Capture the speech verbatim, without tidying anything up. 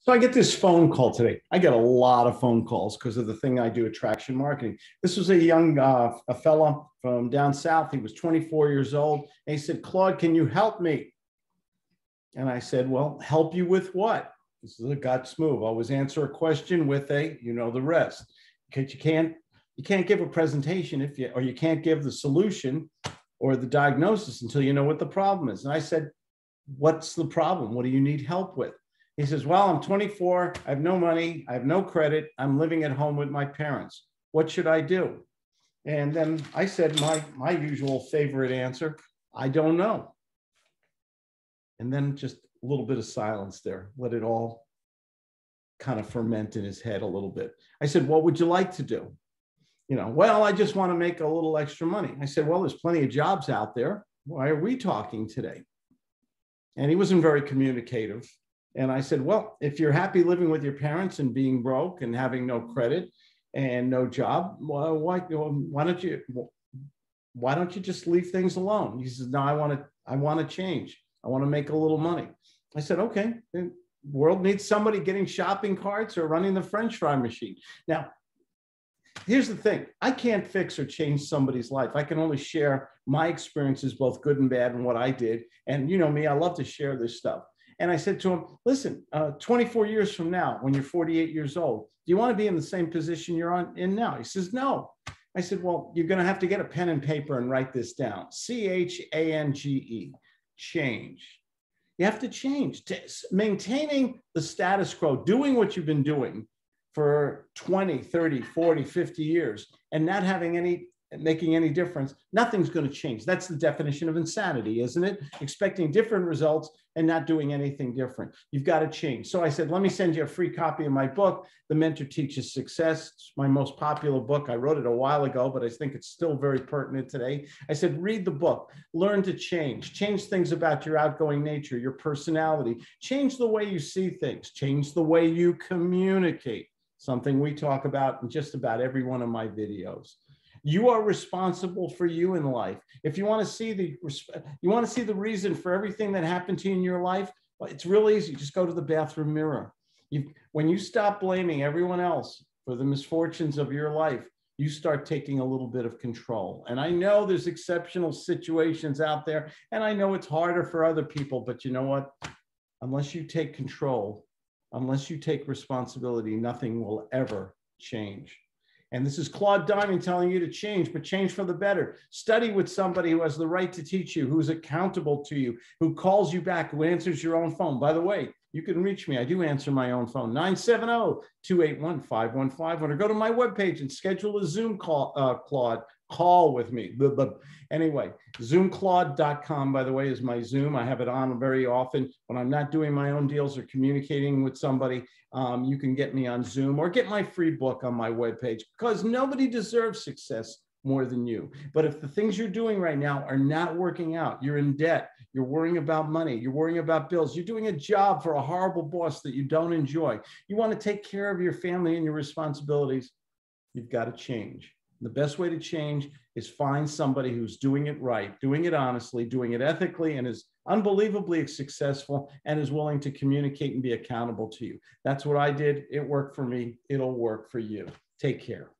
So I get this phone call today. I get a lot of phone calls because of the thing I do, attraction marketing. This was a young uh, a fella from down south. He was twenty-four years old. And he said, "Claude, can you help me?" And I said, "Well, help you with what?" This is a guts move. Always answer a question with a, you know, the rest. Because you can't you can't give a presentation if you or you can't give the solution or the diagnosis until you know what the problem is. And I said, "What's the problem? What do you need help with?" He says, "Well, I'm twenty-four. I have no money. I have no credit. I'm living at home with my parents. What should I do?" And then I said, my, my usual favorite answer, "I don't know." And then just a little bit of silence there. Let it all kind of ferment in his head a little bit. I said, "What would you like to do?" You know, "Well, I just want to make a little extra money." I said, "Well, there's plenty of jobs out there. Why are we talking today?" And he wasn't very communicative. And I said, "Well, if you're happy living with your parents and being broke and having no credit and no job, well, why, why don't you, why don't you just leave things alone?" He says, "No, I want to, I want to change. I want to make a little money." I said, "Okay, the world needs somebody getting shopping carts or running the French fry machine." Now, here's the thing. I can't fix or change somebody's life. I can only share my experiences, both good and bad, and what I did. And you know me, I love to share this stuff. And I said to him, "Listen, uh, twenty-four years from now, when you're forty-eight years old, do you want to be in the same position you're on in now?" He says, "No." I said, "Well, you're going to have to get a pen and paper and write this down. C H A N G E, change. You have to change. Maintaining the status quo, doing what you've been doing for twenty, thirty, forty, fifty years and not having any making any difference, nothing's going to change. That's the definition of insanity, isn't it? Expecting different results and not doing anything different. You've got to change." So I said, "Let me send you a free copy of my book, The Mentor Teaches Success." It's my most popular book. I wrote it a while ago, but I think it's still very pertinent today. I said, "Read the book, learn to change, change things about your outgoing nature, your personality, change the way you see things, change the way you communicate," something we talk about in just about every one of my videos. You are responsible for you in life. If you want to see the you want to see the reason for everything that happened to you in your life, well, it's real easy. Just go to the bathroom mirror. You, when you stop blaming everyone else for the misfortunes of your life, you start taking a little bit of control. And I know there's exceptional situations out there, and I know it's harder for other people, but you know what? Unless you take control, unless you take responsibility, nothing will ever change. And this is Claude Diamond telling you to change, but change for the better. Study with somebody who has the right to teach you, who's accountable to you, who calls you back, who answers your own phone. By the way, you can reach me. I do answer my own phone, nine seven zero, two eight one, five one five one, or go to my webpage and schedule a Zoom call, uh, Claude, call with me. Anyway, zoom claude dot com, by the way, is my Zoom. I have it on very often when I'm not doing my own deals or communicating with somebody. Um, you can get me on Zoom or get my free book on my webpage, because nobody deserves success more than you. But if the things you're doing right now are not working out, you're in debt, you're worrying about money, you're worrying about bills, you're doing a job for a horrible boss that you don't enjoy, you want to take care of your family and your responsibilities, you've got to change. The best way to change is find somebody who's doing it right, doing it honestly, doing it ethically, and is unbelievably successful and is willing to communicate and be accountable to you. That's what I did. It worked for me. It'll work for you. Take care.